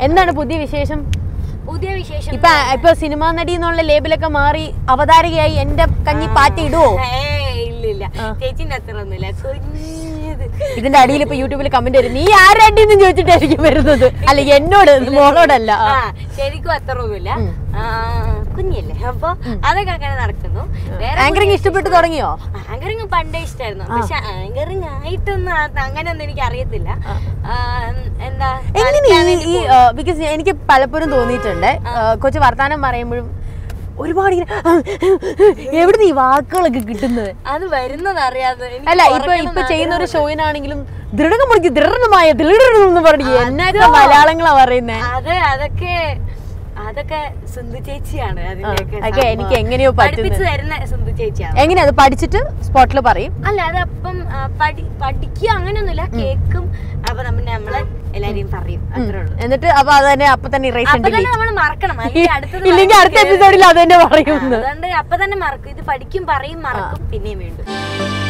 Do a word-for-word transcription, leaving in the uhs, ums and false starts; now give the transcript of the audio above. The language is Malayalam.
എന്താണ് പുതിയ വിശേഷം? പുതിയ വിശേഷം ഇപ്പൊ ഇപ്പൊ സിനിമാ നടി എന്നുള്ള ലേബിലൊക്കെ മാറി അവതാരകയായി എന്റെ കഞ്ഞി പാറ്റ ഇടുവോ? ഇല്ല ഇല്ല, ചേച്ചിന്റെ അത്ര ഒന്നുമില്ല. ഇതിന്റെ അടിയിൽ ഇപ്പൊ യൂട്യൂബിൽ കമന്റ് വരും, നീ ആരടിന്ന് ചോദിച്ചിട്ടായിരിക്കും വരുന്നത്, അല്ല എന്നോട്, മോളോടല്ല. ശരിക്കും അത്ര ഒന്നുമില്ല, കുഞ്ഞല്ലേ. അപ്പൊ അതൊക്കെ അങ്ങനെ നടക്കുന്നു. ആങ്കറിങ് ഇഷ്ടപ്പെട്ടു തുടങ്ങിയോ? ആങ്കറിങ് പണ്ടേ ഇഷ്ടമായിരുന്നു, പക്ഷെ ആങ്കറിങ് ആയിട്ടൊന്നും അങ്ങനെയൊന്നും എനിക്ക് അറിയത്തില്ല. എന്താ ബിക്കോസ് എനിക്ക് പലപ്പോഴും തോന്നിയിട്ടുണ്ട്, കൊച്ചു വർത്താനം പറയുമ്പോഴും ഒരുപാട് എവിടുന്ന് ഈ വാക്കുകളൊക്കെ കിട്ടുന്നത്? അത് വരുന്നത് അറിയാതെ. അല്ല ഇപ്പൊ ഇപ്പൊ ചെയ്യുന്ന ഒരു ഷോയിനാണെങ്കിലും ദൃഢം മുടിക്ക് ദൃഢമായ ദൃഢന്ന് പറഞ്ഞു എന്നൊക്കെ മലയാളങ്ങളാ പറയുന്നേ. അത് അതൊക്കെ അതൊക്കെ സിന്ധു ചേച്ചിയാണ് അതിന്റെയൊക്കെ എനിക്ക് എങ്ങനെയോ പഠിപ്പിച്ചു തരുന്ന സിന്ധു ചേച്ചിയാണ്. എങ്ങനെയാ അത് പഠിച്ചിട്ട് സ്പോട്ടിൽ പറയും? അല്ല അത് അപ്പം പഠിക്കുക അങ്ങനെയൊന്നുമില്ല, കേക്കും. അപ്പൊ നമ്മൾ നമ്മള് എല്ലാരെയും പറയും, അത്രേ ഉള്ളൂ. എന്നിട്ട് അപ്പൊ അത് തന്നെ അപ്പൊ തന്നെ നമ്മൾ മറക്കണം, ഇല്ലെങ്കിൽ അടുത്ത എപ്പിസോഡിൽ അത് തന്നെ പറയും. അതുകൊണ്ട് അപ്പൊ തന്നെ മറക്കും. ഇത് പഠിക്കും, പറയും, മറക്കും, പിന്നെയും വീണ്ടും.